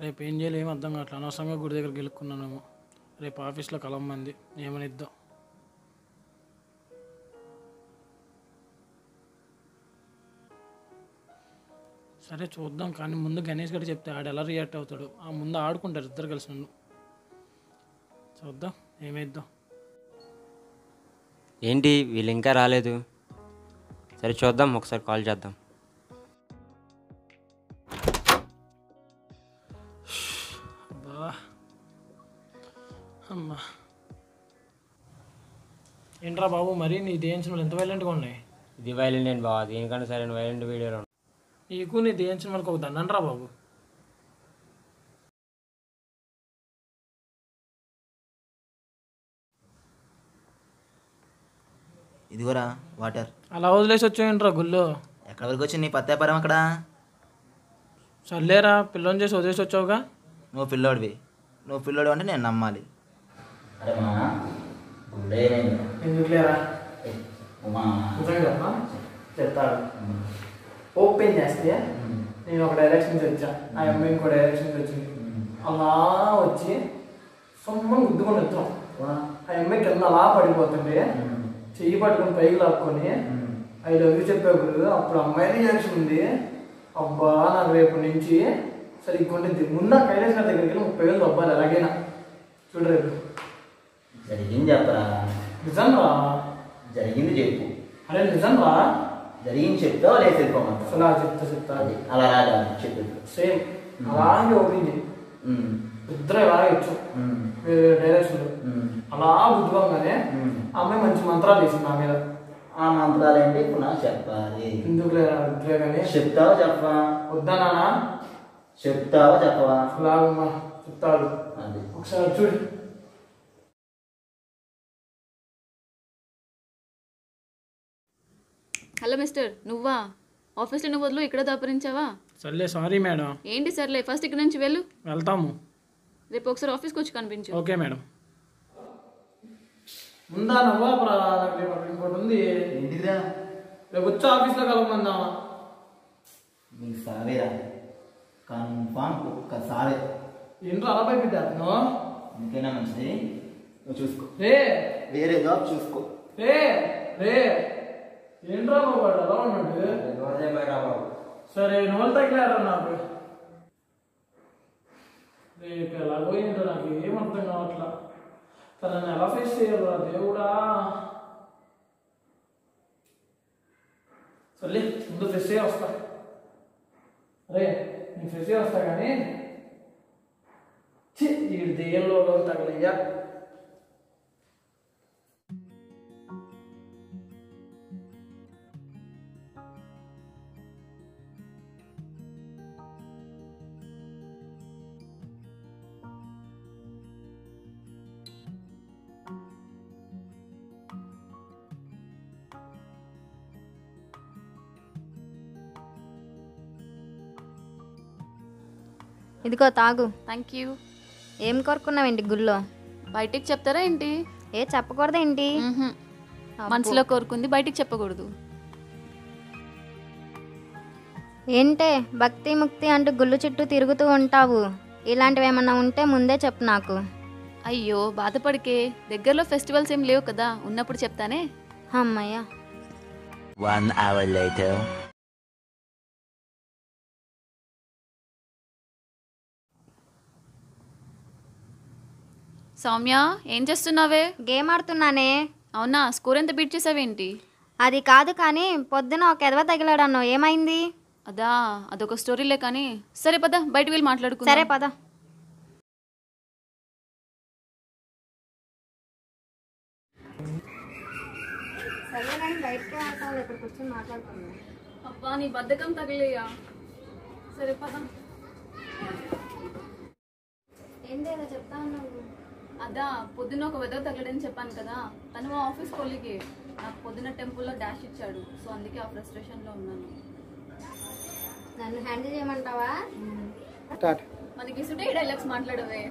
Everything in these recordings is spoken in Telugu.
రేపు ఏం చేయాలి ఏం అర్థం కావట్లేదు. అనవసరంగా గుడి దగ్గర గెలుక్కున్నానేమో. రేపు ఆఫీస్లో కలమ్మంది ఏమని ఇద్దాం. సరే చూద్దాం, కానీ ముందు గణేష్ గారు చెప్తే ఆడు ఎలా రియాక్ట్ అవుతాడు. ఆ ముందు ఆడుకుంటారు ఇద్దరు కలిసి నన్ను. చూద్దాం ఏమైద్దాం. ఏంటి వీళ్ళు ఇంకా రాలేదు? సరే చూద్దాం, ఒకసారి కాల్ చేద్దాం. అబ్బా అమ్మా, ఏంట్రా బాబు మరి నీ దేయించిన ఎంత వైలెంట్గా ఉన్నాయి? ఇది వైలెంట్ ఏంటి బాబా, దీనికంటే సరైన వైలెంట్ వీడియోలో నీకు నీ దేయించిన మనకు ఒక దండంట్రా బాబు. ఇదిగోరా వాటర్. అలా వదిలేసి వచ్చాయంట్రా గుళ్ళో. ఎక్కడి వరకు వచ్చి నీ పత్యాపారం అక్కడ? సర్లేరా, పిల్లని చేసి వదిలేసి వచ్చావుగా. నువ్వు పిల్లోడివి, నువ్వు పిల్లోడు అంటే నేను నమ్మాలి. అరే మా ఎందుకు లేరా చెప్తాడు. ఓపెన్ చేస్తే నేను ఒక డైరెక్షన్ వచ్చా, ఆ అమ్మాయి ఇంకో డైరెక్షన్ వచ్చింది. అలా వచ్చి సొమ్మని గుద్దుకొని వచ్చాం. ఆ అమ్మాయి కింద అలా పడిపోతుంటే చెయ్యి పట్టుకొని పైకి లాక్కొని ఐ లవ్ యూ చెప్పేప్పుడు అప్పుడు అమ్మాయి రియాక్షన్ ఉంది. అబ్బా నాకు రేపు నుంచి సరిగ్గా ఉంటుంది. ముందు ఆ కైలాస్ గారి దగ్గరికి వెళ్ళి 30,000 అబ్బాయి ఎలాగైనా చూడు. రేపు జరిగింది చెప్పరా? నిజం రా, జరిగింది చెప్పు. అరే నిజం రా, జరిగింది చెప్తావా లేదు వెళ్ళిపోమంటా? అలా చెప్తా అది అలా రాదా చెప్పు. సేమ్ అలాగే ఓపెన్ ఇద్దరు ఎలాగే ఇచ్చు వేరే డైరెక్షన్ అలా బుద్ధిపంగానే అమ్మాయి మంచి మంత్రాలు వేసింది నా మీద. ఆ మంత్రాలు ఏంటి ఇప్పుడు నాకు చెప్పాలి. ఎందుకు లేదా ఇద్దరే కానీ చెప్తావా చెప్పవా? వద్దా నానా? చెప్తావా చెప్పవా? అలాగమ్మా చెప్తాడు. అది ఒకసారి చూడు. హలో మిస్టర్, నువ్వా? ఆఫీస్లో నువ్వు వదిలి ఇక్కడ దాపరించావా? సర్లే సారీ మేడం. ఏంటి సర్లే, ఫస్ట్ ఇక్కడ నుంచి వెళ్ళు. వెళ్తాము. రేపు ఒకసారి ఆఫీస్కి వచ్చి కనిపించు. Okay madam. ముందా నువ్వా రేపు ఇంకోటి ఉంది. ఏంటిదిరా? రేపు వచ్చి ఆఫీస్లో కలవమందామా? నీకు సావేరా కన్ఫామ్ ఒక్కసారి. ఏంటో అలా భయపెట్టాను. ఇంకైనా మంచిది నువ్వు చూసుకో. రే వేరే జాబ్ చూసుకో. రే రే ఏంట్రా బాబు అలా ఉన్నాడు? సరే నువ్వు తగిలారా నాకు? రేపు ఎలాగో ఏంటో నాకు ఏం అర్థం కావట్లా. తనని ఎలా ఫేస్ చేయాలరా దేవుడా? సర్లే ముందు ఫ్రెష్ అయ్యి వస్తా. అరే నేను ఫ్రెష్ అయ్యి వస్తా కానీ ఈ దెయ్యంలో తగలయ్యా. ఇదిగో తాగు. Thank you. ఏం కోరుకున్నావేంటి గుళ్ళో? బయటికి చెప్తారా ఏంటి? ఏ చెప్పకూడదేంటి? మనసులో కోరుకుంది బయటికి చెప్పకూడదు. ఏంటే భక్తి ముక్తి అంటూ గుళ్ళు చుట్టూ తిరుగుతూ ఉంటావు. ఇలాంటివి ఏమన్నా ఉంటే ముందే చెప్పు నాకు. అయ్యో బాధపడికే, దగ్గరలో ఫెస్టివల్స్ ఏం లేవు కదా, ఉన్నప్పుడు చెప్తానే. అమ్మయ్య. 1 hour later. సౌమ్య ఏం చేస్తున్నావే? గేమ్ ఆడుతున్నానే. అవునా, స్కోర్ ఎంత బీట్ చేసావేంటి? అది కాదు కానీ పొద్దున ఒక ఎదవ తగిలాడన్నావు, ఏమైంది? అదొక స్టోరీలే కానీ. సరే పద బయటకు వెళ్ళి మాట్లాడుకుందాం. సరే పద. అబ్బా నీ బద్ధకం తగిలేయా. సరే పద. ఏంటో చెప్తా ఉన్నావు? పొద్దున్న ఒక వెదర్ తగలడని చెప్పాను కదా, తను మా ఆఫీస్ కొలీగే. నాకు పొద్దున్న టెంపుల్లో డాష్ ఇచ్చాడు, సో అందుకే ఆ ఫ్రస్ట్రేషన్లో ఉన్నాను. నన్ను హ్యాండిల్ చేయమంటావా? మనకి సుటే డైలాగ్స్ మాట్లాడవే.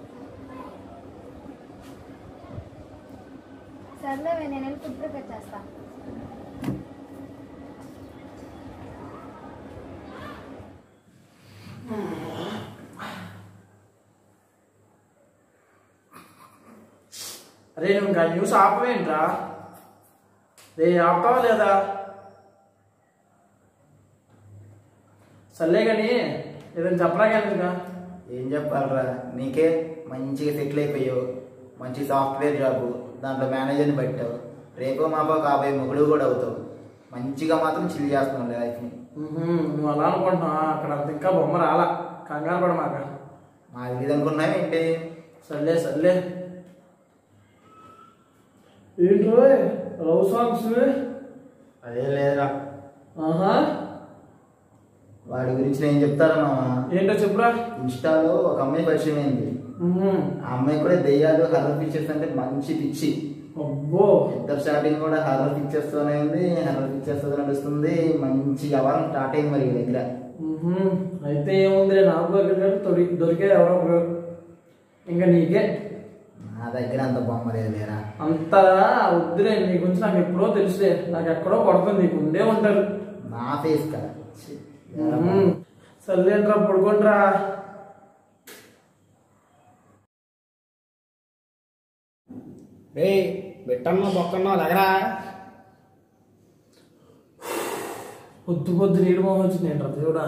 సర్లేవే, నేను వెళ్ళి ఫుడ్ ప్రిపేర్ చేస్తా. అరే నువ్వు ఇంకా న్యూస్ ఆపవేంట్రా? రే ఆపుతావా లేదా? సర్లే కానీ ఏదైనా చెప్పరా కదా. ఏం చెప్పాలరా, నీకే మంచిగా సెటిల్ అయిపోయావు, మంచి సాఫ్ట్వేర్ జాబు, దాంట్లో మేనేజర్ని పెట్టావు, రేపో మాపో కాబోయే మొగుడు కూడా అవుతావు, మంచిగా మాత్రం చిల్ చేస్తున్నావు లైఫ్ని. నువ్వు అలా అనుకుంటున్నావా? అక్కడ అంత ఇంకా బొమ్మ రాలా, కంగారు పడ మాక. మాకు ఇది అనుకున్నావు ఏంటి? సర్లే సర్లే. ఏంట్రో లవ్ సాంగ్స్? అదే లేదురా. ఆహా, వాడి గురించి నేను చెప్తారా మామ? ఏంటో చెప్పురా. ఇన్స్టాలో ఒక అమ్మాయి పరిచయం అయింది. ఆ అమ్మాయి కూడా దెయ్యాలు హర్రర్ పిక్చర్స్ అంటే మంచి పిచ్చి. అబ్బో, ఇద్దరు స్టార్టింగ్ కూడా హర్రర్ పిక్చర్స్ తోనే ఉంది, హర్రర్ పిక్చర్స్ తో నడుస్తుంది, మంచి వ్యవహారం స్టార్ట్ అయింది మరి దగ్గర. అయితే ఏముంది, నాకు దొరికే ఎవరో ఇంకా నీకే. నా దగ్గర అంత బొమ్మ లేదు లేరా. అంతా వద్దులే, నీ గురించి నాకు ఎప్పుడో తెలుసులే, నాకు ఎక్కడో కొడుతుంది, నీకు ఉండే ఉంటారు. నా ఫేస్ కదా. సర్లేంట్రా, పడుకోండిరా. రే బిట్టన్నా బొక్కన్నా దగ్గరా. పొద్దు పొద్దు నీడు మొహం వచ్చింది ఏంట్రా దేవుడా.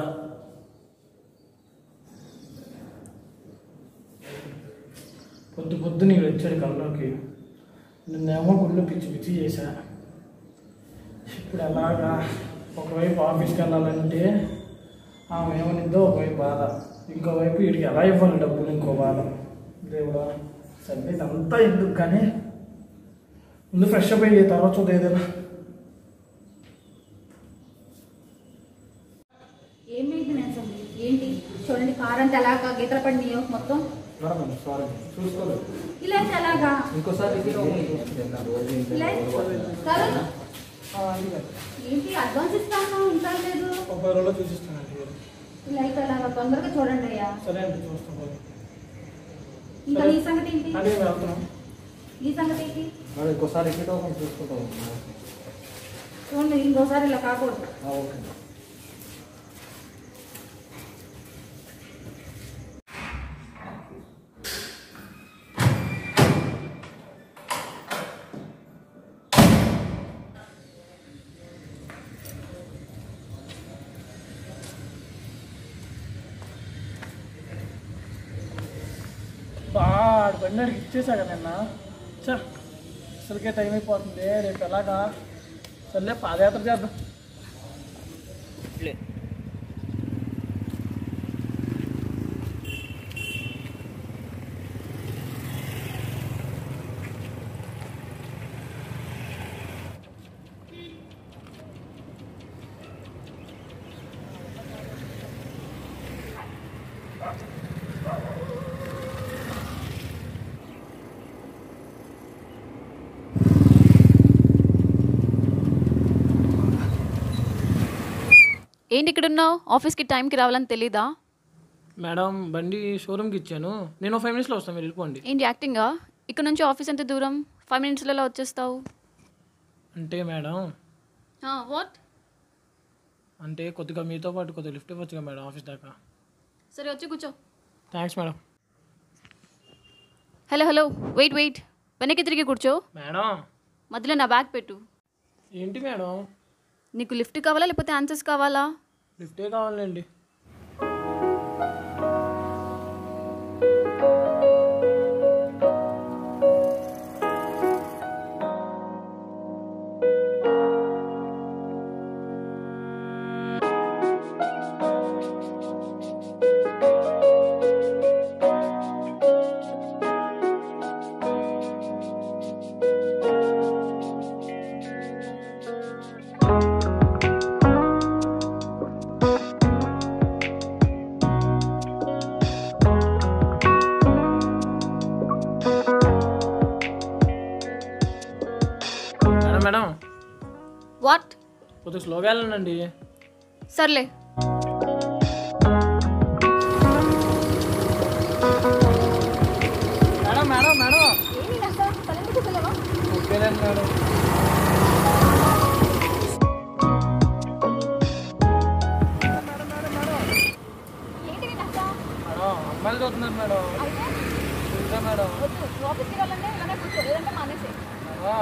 పొద్దు పొద్దు నీడు వచ్చాడు కళ్ళలోకి, నిన్నేమో గుళ్ళు పిచ్చి పిచ్చి చేశా. ఇప్పుడు ఎలాగా? ఒకవైపు ఆఫీస్కి వెళ్ళాలంటే ఆమె ఏమనిద్దో ఒకవైపు బాధ, ఇంకోవైపు వీడికి ఎలా ఇవ్వాలి డబ్బులు ఇంకో బాధ. దేవుడా, సరే ఇదంతా ఎందుకు కానీ ముందు ఫ్రెష్ అప్ అయ్యి తర్వాత చూద్దాం ఏదైనా. ఏమైంది నేను ఏంటి చూడండి, కార్ అంతా ఎలాగా గీతలు పడినాయో మొత్తం. సారీ, చూసుకోలేదు. ఇలా అయితే ఎలాగా? ఇంకోసారి ఇలా కాదు. ఏంటి అడ్వాన్స్ ఇస్తాను ఇంకా లేదు? 30 రోజుల్లో చూసిస్తానండి. ఇలా అయితే ఎలాగా? తొందరగా చూడండి అయ్యా. సరే అండి, చూస్తాం. ఇంకా ఈ సంగతి ఏంటి? అదే వెళ్తున్నాం. ఈ సంగతి ఏంటి? ఇంకోసారి ఎక్కడ చూసుకుంటాం. చూడండి, ఇంకోసారి ఇలా కాకూడదు. ఓకే. ఆడు బండికి ఇచ్చేసా కదా నిన్న. చా, అసలుకే టైం అయిపోతుంది, రేపు ఎలాగా? సర్లే పాదయాత్ర చేద్దాం. ఏంటి ఇక్కడ ఉన్నావు? ఆఫీస్కి టైంకి రావాలని తెలీదా? మేడం, బండి షోరూమ్కి ఇచ్చాను, నేను 5 minutesలో వస్తాను, మీరు వెళ్ళిపోండి. ఏంటి యాక్టింగా? ఇక్కడ నుంచి ఆఫీస్ ఎంత దూరం? 5 minutesలో వచ్చేస్తావు అంటే మేడం, వాట్? అంటే కొద్దిగా మీతో పాటు కొద్దిగా లిఫ్ట్ ఇవ్వచ్చుగా మేడం ఆఫీస్ దాకా. సరే వచ్చి కూర్చో. Thanks madam. హలో వెయిట్ వెనక్కి తిరిగి కూర్చో. మేడం, మధ్యలో నా బ్యాగ్ పెట్టు. ఏంటి మేడం? నీకు లిఫ్ట్ కావాలా లేకపోతే ఆన్సర్స్ కావాలా? లిఫ్టే కావాలండి. Madam, what? కొద్దిగా స్లోగా వెళ్ళండి. సర్లే. మేడం మేడం మేడం ఓకేనండి మేడం. మేడం, అమ్మాయిలు చూస్తున్నారు మేడం. మేడం చేసుకో, లేదంటే మానేసే. ఆ,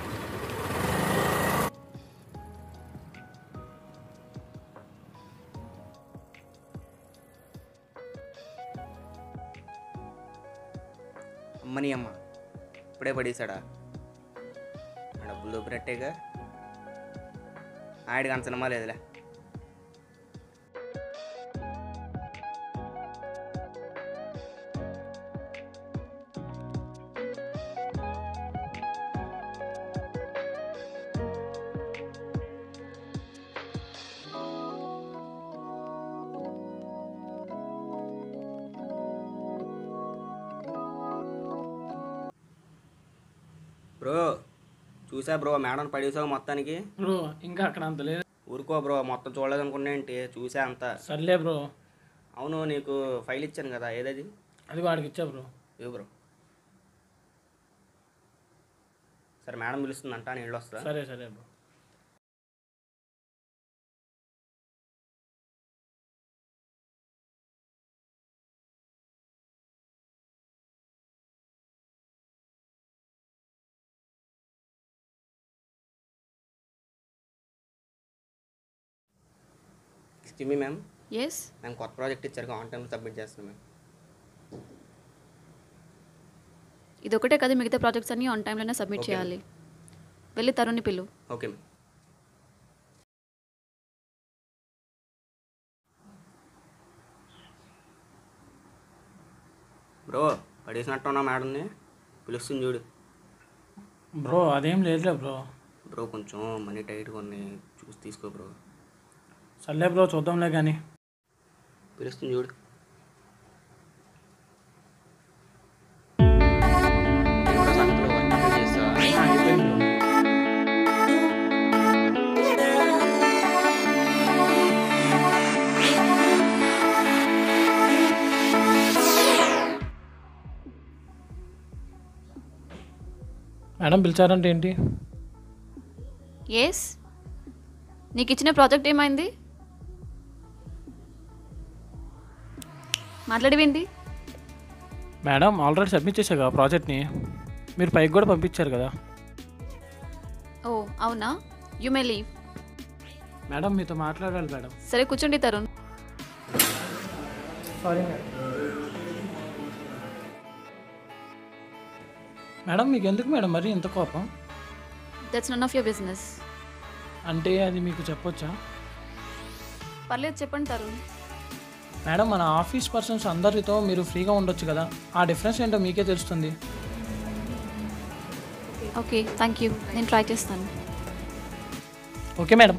అమ్మని అమ్మ ఇప్పుడే పడేశాడా? ఆ డబ్బులు దొబ్బినట్టేగా. ఆడికి అంత సినిమా లేదులే. బ్రో చూసా బ్రో, మేడం పడేసావు మొత్తానికి. బ్రో ఇంకా అక్కడ అంత లేదు. ఊరుకో బ్రో, మొత్తం చూడలేదనుకున్నా ఏంటి, చూసా అంతా. సర్లే బ్రో. అవును, నీకు ఫైల్ ఇచ్చాను కదా, ఏదది? అది వాడికి ఇచ్చా బ్రో. ఇవ్వు బ్రో. సరే మేడం పిలుస్తుందంట, నేను వెళ్ళొస్తా. సరే సరే bro. Excuse me ma'am, yes, మేము కొత్త ప్రాజెక్ట్ ఇచ్చారు, ఆన్ టైంలో సబ్మిట్ చేస్తున్నాం మ్యామ్. ఇది ఒకటే కదా, మిగతా ప్రాజెక్ట్స్ అన్నీ ఆన్ టైంలోనే సబ్మిట్ Okay. చేయాలి. వెళ్ళి తరుణ్ని పిలు. Okay ma'am. బ్రో పడేసినట్టున్నా మేడంని, పిలుస్తుంది చూడు. బ్రో అదేం లేదులే బ్రో. బ్రో కొంచెం మనీ టైట్గా ఉంది, చూసి తీసుకో బ్రో. సర్లే బ్రో, చూద్దాంలే కానీ. పిలుస్తుంది చూడు. ఏంట్రా సంగతులు, వర్క్ కంప్లీట్ చేస్తావా? అయిపోయింది బ్రో. మేడం పిలిచారంటే ఏంటి? ఎస్, నీకు ఇచ్చిన ప్రాజెక్ట్ ఏమైంది? మాట్లాడేవేంటి? మేడం ఆల్రెడీ సబ్మిట్ చేశారు కదా ప్రాజెక్ట్ని, మీరు పైకి కూడా పంపించారు కదా. ఓ అవునా, యూ మే లీవ్. మేడం మీతో మాట్లాడాలి మేడం. సరే కూర్చోండి తరుణ్. Sorry madam. మేడం మీకు ఎందుకు మేడం మరి ఇంత కోపం? That's none of your business. అంటే అది మీకు చెప్పొచ్చా? పర్లేదు చెప్పండి తరుణ్. మేడం మన ఆఫీస్ పర్సన్స్ అందరితో మీరు ఫ్రీగా ఉండొచ్చు కదా, ఆ డిఫరెన్స్ ఏంటో మీకే తెలుస్తుంది. ఓకే థ్యాంక్ యూ, నేను ట్రై చేస్తాను. Okay madam.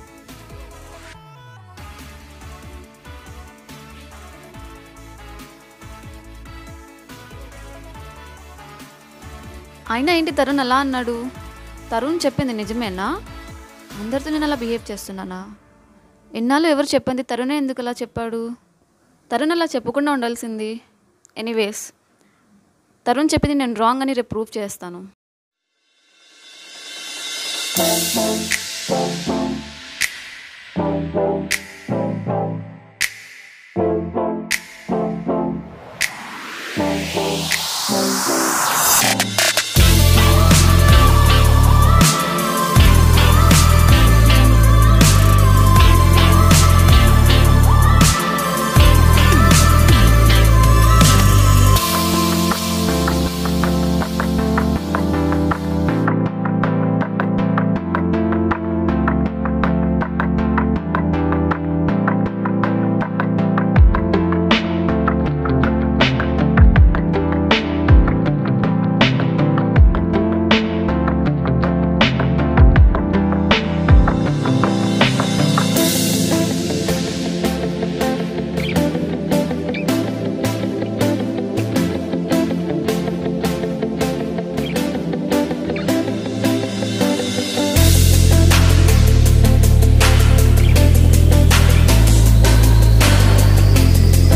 అయినా ఏంటి తరుణ్ అలా అన్నాడు? తరుణ్ చెప్పింది నిజమేనా? అందరితో నేను అలా బిహేవ్ చేస్తున్నానా? ఎన్నాళ్ళు ఎవరు చెప్పింది, తరుణే ఎందుకు అలా చెప్పాడు? తరుణ్ అలా చెప్పకుండా ఉండాల్సింది. ఎనీవేస్, తరుణ్ చెప్పింది నేను రాంగ్ అని రేపు ప్రూవ్ చేస్తాను.